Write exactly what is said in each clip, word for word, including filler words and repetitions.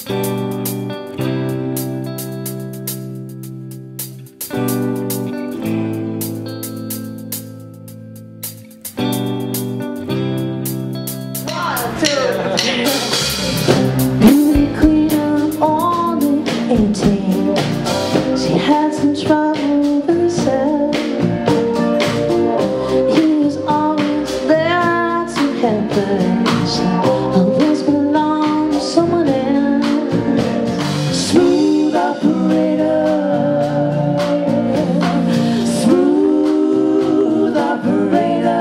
Beauty queen of only eighteen, she had some trouble with herself. He was always there to help her, she always belonged to someone else. Smooth operator, smooth operator.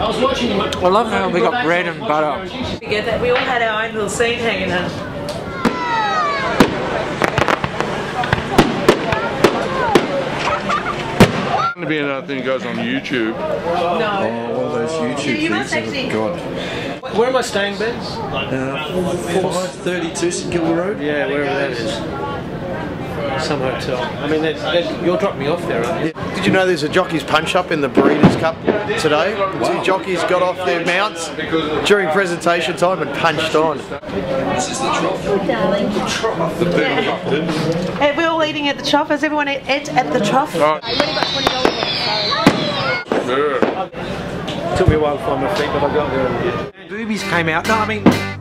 I love how we got bread and butter. We get that. We all had our own little scene hanging on. Going to be another thing that goes on YouTube. No. Oh, one of those YouTube You must things. actually- God. Where am I staying, Ben? Uh, five thirty-two St Kilda Road. Yeah, wherever that is. Some hotel. I mean, that, that, you'll drop me off there, aren't you? Did you know there's a jockey's punch-up in the Breeders' Cup today? Two jockeys got off their mounts during presentation time and punched on. This is the trough. Darling. The trough. The big Hey, we're all eating at the trough. Has everyone ate at the trough? Right. I've only got twenty dollars. Yeah. Took me a while to find my feet, but I got there. Boobies came out. No, I mean.